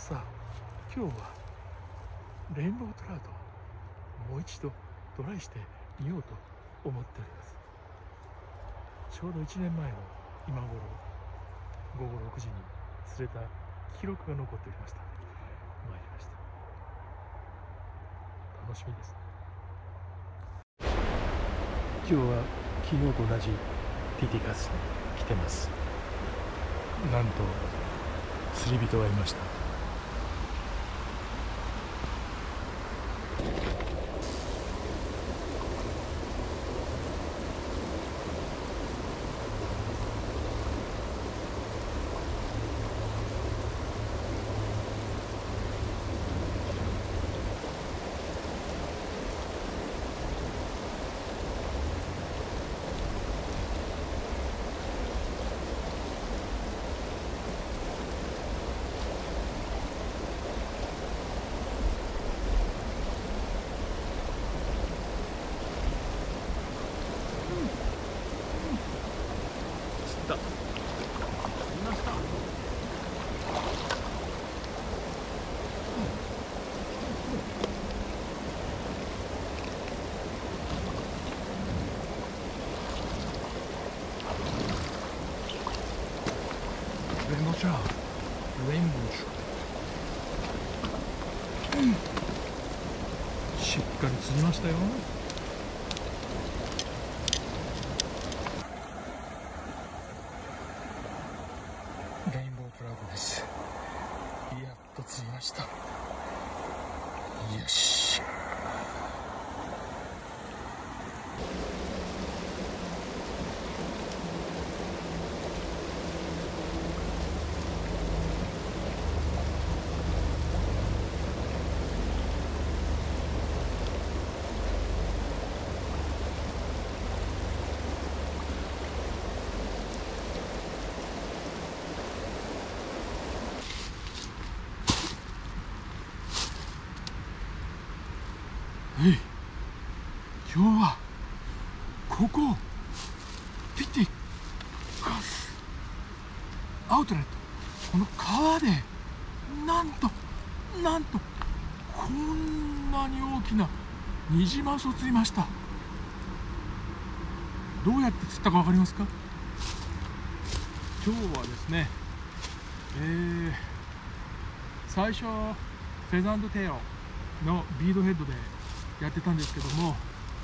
さあ今日はレインボートラウトをもう一度トライしてみようと思っております。ちょうど1年前の今頃午後6時に釣れた記録が残っておりましたので参りました。楽しみですね。今日は昨日と同じティティカスに来てます。なんと釣り人がいました。レインボートラウト、レインボートラウト、しっかり釣りましたよ。レインボートラウトです。やっと釣りました。よし。今日はここティティカスアウトレット、この川でなんとこんなに大きなニジマスを釣りました。どうやって釣ったか分かりますか？今日はですね、最初フェザントテイルのビードヘッドでやってたんですけども、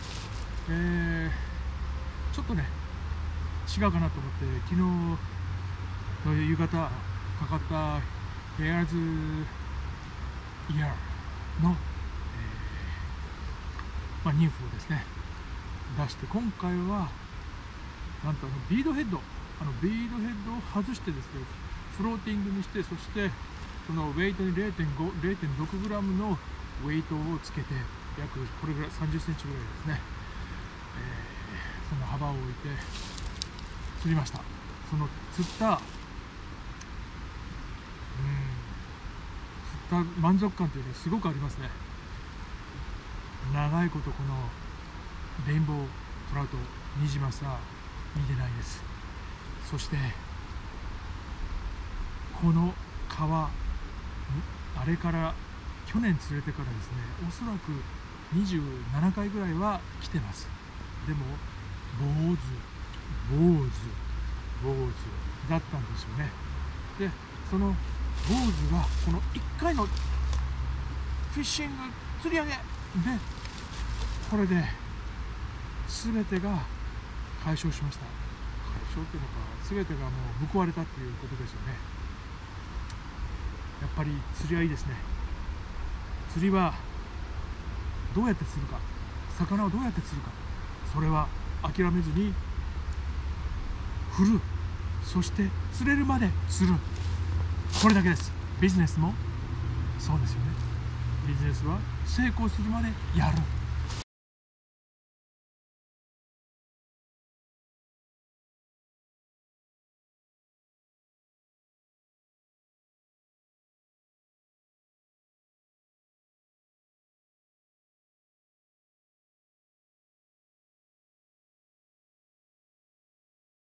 ちょっとね違うかなと思って昨日の夕方かかったヘアーズイヤーの、ニンフをですね出して、今回はなんとビードヘッドを外してですねフローティングにして、そしてそのウェイトに 0.6 グラムのウェイトをつけて、約これぐらい30センチぐらいですね、その幅を置いて釣りました。その釣った満足感というのはすごくありますね。長いことこのレインボートラウトニジマスは見てないです。そしてこの川、あれから去年釣れてからですね、おそらく27回ぐらいは来てます。でも坊主だったんですよね。でその坊主がこの1回のフィッシング釣り上げで、これで全てが解消しました。解消っていうのか、全てがもう報われたっていうことですよね。やっぱり釣りはいいですね。釣りはどうやって釣るか、魚をどうやって釣るか、それは諦めずに振る、そして釣れるまで釣る、これだけです。ビジネスもそうですよね。ビジネスは成功するまでやる。